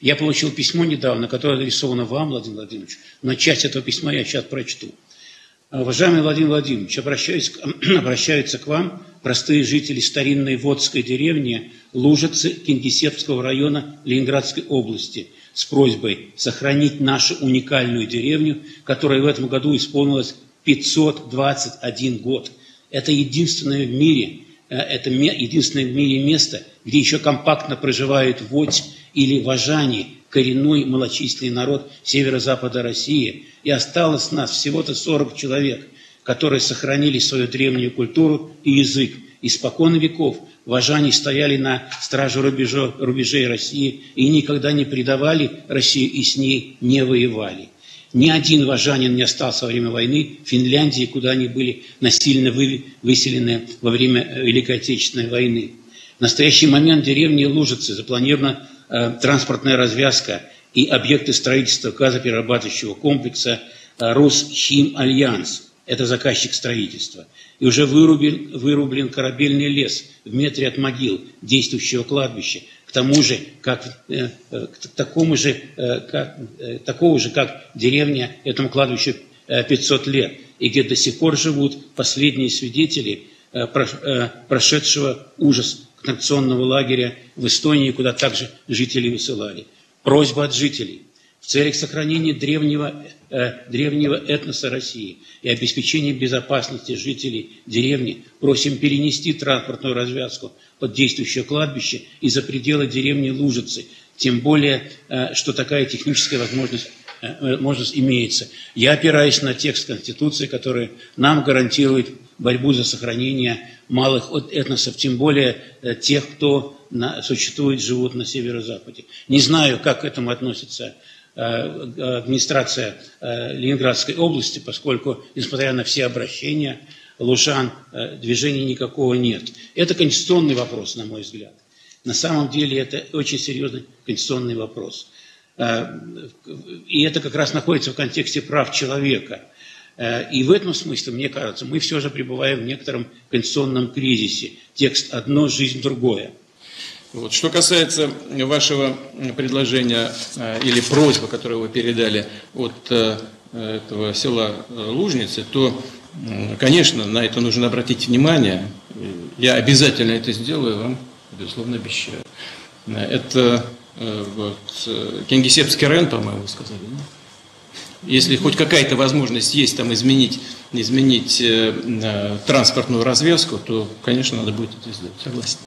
Я получил письмо недавно, которое адресовано вам, Владимир Владимирович, но часть этого письма я сейчас прочту. Уважаемый Владимир Владимирович, обращаются к вам простые жители старинной Водской деревни Лужицы Кингисеппского района Ленинградской области с просьбой сохранить нашу уникальную деревню, которой в этом году исполнилось 521 год. Это единственное в мире место, где еще компактно проживает водь или важане, коренной малочисленный народ северо-запада России, и осталось нас всего-то 40 человек, которые сохранили свою древнюю культуру и язык. Испокон веков важане стояли на страже рубежей России и никогда не предавали Россию и с ней не воевали. Ни один важанин не остался во время войны в Финляндии, куда они были насильно выселены во время Великой Отечественной войны. В настоящий момент в деревне Лужицы запланирована транспортная развязка и объекты строительства газоперерабатывающего комплекса «Росхимальянс». Это заказчик строительства. И уже вырублен корабельный лес в метре от могил действующего кладбища. К тому же, такого же, как деревня, этому кладбищу 500 лет, и где до сих пор живут последние свидетели прошедшего ужас концентрационного лагеря в Эстонии, куда также жители высылали. Просьба от жителей. В целях сохранения древнего этноса России и обеспечения безопасности жителей деревни просим перенести транспортную развязку под действующее кладбище и за пределы деревни Лужицы, тем более, что такая техническая возможность имеется. Я опираюсь на текст Конституции, который нам гарантирует борьбу за сохранение малых этносов, тем более тех, кто живут на северо-западе. Не знаю, как к этому относится администрация Ленинградской области, поскольку, несмотря на все обращения лужан, движения никакого нет. Это конституционный вопрос, на мой взгляд. На самом деле это очень серьезный конституционный вопрос. И это как раз находится в контексте прав человека. И в этом смысле, мне кажется, мы все же пребываем в некотором конституционном кризисе. Текст одно, жизнь другое. Вот. Что касается вашего предложения или просьбы, которую вы передали от этого села Лужницы, то, конечно, на это нужно обратить внимание. Я обязательно это сделаю, вам, безусловно, обещаю. Это Кингисеппский район, по-моему, вы сказали, да? Если хоть какая-то возможность есть там изменить транспортную развязку, то, конечно, надо будет это сделать. Согласен.